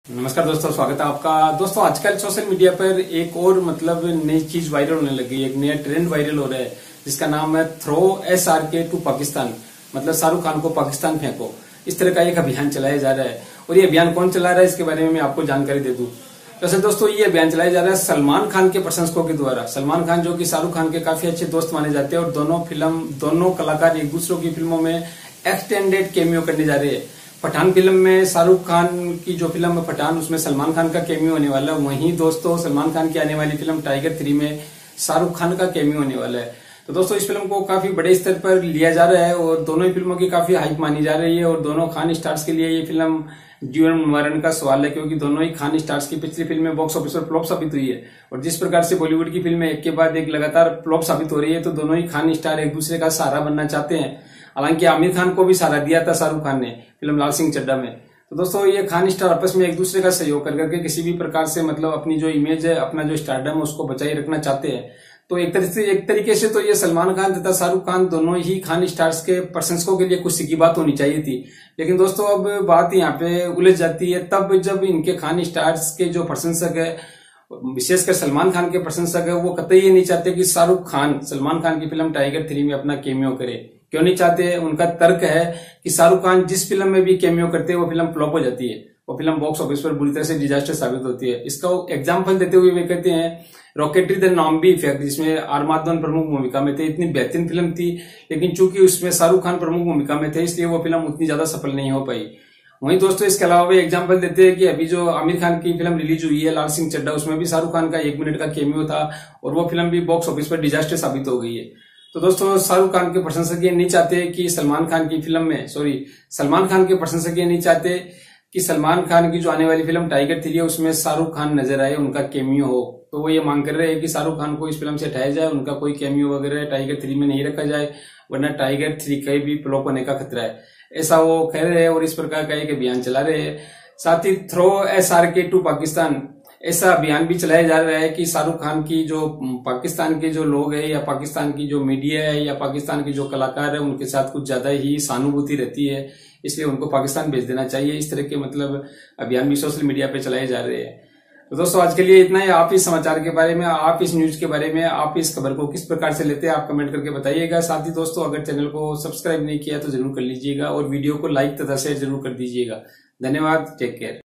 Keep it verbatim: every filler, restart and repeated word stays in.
नमस्कार दोस्तों, स्वागत है आपका। दोस्तों आजकल सोशल मीडिया पर एक और मतलब नई चीज वायरल होने लगी है, एक नया ट्रेंड वायरल हो रहा है जिसका नाम है throw S R K to Pakistan, मतलब शाहरुख खान को पाकिस्तान फेंको। इस तरह का एक अभियान चलाया जा रहा है और ये अभियान कौन चला रहा है इसके बारे में मैं आपको जानकारी दे दूं। वैसे दोस्तों ये अभियान चलाया जा रहा है सलमान खान के प्रशंसकों के द्वारा। सलमान खान जो कि शाहरुख खान के काफी अच्छे दोस्त माने जाते हैं और दोनों फिल्म दोनों कलाकार एक दूसरों की फिल्मों में एक्सटेंडेड कैमियो करने जा रहे हैं। पठान फिल्म में शाहरुख खान की जो फिल्म है पठान, उसमें सलमान खान का कैमियो होने वाला है। वहीं दोस्तों सलमान खान की आने वाली फिल्म टाइगर थ्री में शाहरुख खान का कैमियो होने वाला है। तो दोस्तों इस फिल्म को काफी बड़े स्तर पर लिया जा रहा है और दोनों ही फिल्मों की काफी हाइप मानी जा रही है और दोनों खान स्टार्स के लिए ये फिल्म जीवन मरण का सवाल है, क्योंकि दोनों ही खान स्टार्स की पिछली फिल्में बॉक्स ऑफिस पर फ्लॉप साबित हुई है। और जिस प्रकार से बॉलीवुड की फिल्में एक के बाद एक लगातार फ्लॉप साबित हो रही है, तो दोनों ही खान स्टार एक दूसरे का सहारा बनना चाहते हैं। हालांकि आमिर खान को भी सहारा दिया था शाहरुख खान ने फिल्म लाल सिंह चड्ढा में। तो दोस्तों ये खान स्टार आपस में एक दूसरे का सहयोग कर करके किसी भी प्रकार से मतलब अपनी जो इमेज है, अपना जो स्टारडम है उसको बचाए रखना चाहते हैं। तो एक तरीके से एक तरीके से तो ये सलमान खान तथा शाहरुख खान दोनों ही खान स्टार्स के प्रशंसकों के लिए कुछ की बात होनी चाहिए थी। लेकिन दोस्तों अब बात यहाँ पे उलझ जाती है तब जब इनके खान स्टार्स के जो प्रशंसक है, विशेषकर सलमान खान के प्रशंसक है, वो कतई ये नहीं चाहते कि शाहरुख खान सलमान खान की फिल्म टाइगर थ्री में अपना कैमियो करे। क्यों नहीं चाहते? उनका तर्क है कि शाहरुख खान जिस फिल्म में भी कैमियो करते हैं वो फिल्म फ्लॉप हो जाती है, वो फिल्म बॉक्स ऑफिस पर बुरी तरह से डिजास्टर साबित होती है। इसका एग्जाम्पल देते हुए वे कहते हैं रॉकेटरी द नाम्बी इफेक्ट, जिसमें आर माधवन प्रमुख भूमिका में थे। इतनी बेहतरीन फिल्म थी, लेकिन चूंकि उसमें शाहरुख खान प्रमुख भूमिका में थे इसलिए वो फिल्म उतनी ज्यादा सफल नहीं हो पाई। वहीं दोस्तों इसके अलावा वे एग्जाम्पल देते हैं कि अभी जो आमिर खान की फिल्म रिलीज हुई है लाल सिंह चड्ढा, उसमें भी शाहरुख खान का एक मिनट का कैमियो था और वो फिल्म भी बॉक्स ऑफिस पर डिजास्टर साबित हो गई है। तो दोस्तों शाहरुख खान के प्रशंसक ये नहीं चाहते कि सलमान खान की फिल्म में सॉरी सलमान खान के प्रशंसक ये नहीं चाहते कि सलमान खान की जो आने वाली फिल्म टाइगर थ्री है उसमें शाहरुख खान नजर आए, उनका कैमियो हो। तो वो ये मांग कर रहे हैं कि शाहरुख खान को इस फिल्म से हटाया जाए, उनका कोई कैमियो वगैरह टाइगर थ्री में नहीं रखा जाए, वरना टाइगर थ्री का भी फ्लॉप होने का खतरा है, ऐसा वो कह रहे हैं और इस प्रकार का एक अभियान चला रहे हैं। साथ ही throw S R K to Pakistan ऐसा अभियान भी चलाया जा रहा है कि शाहरुख खान की जो पाकिस्तान के जो लोग हैं या पाकिस्तान की जो मीडिया है या पाकिस्तान के जो कलाकार है उनके साथ कुछ ज्यादा ही सहानुभूति रहती है, इसलिए उनको पाकिस्तान भेज देना चाहिए। इस तरह के मतलब अभियान भी सोशल मीडिया पे चलाए जा रहे हैं। तो दोस्तों आज के लिए इतना ही। आप इस समाचार के बारे में, आप इस न्यूज के बारे में, आप इस खबर को किस प्रकार से लेते हैं आप कमेंट करके बताइएगा। साथ ही दोस्तों अगर चैनल को सब्सक्राइब नहीं किया तो जरूर कर लीजिएगा और वीडियो को लाइक तथा शेयर जरूर कर दीजिएगा। धन्यवाद, टेक केयर।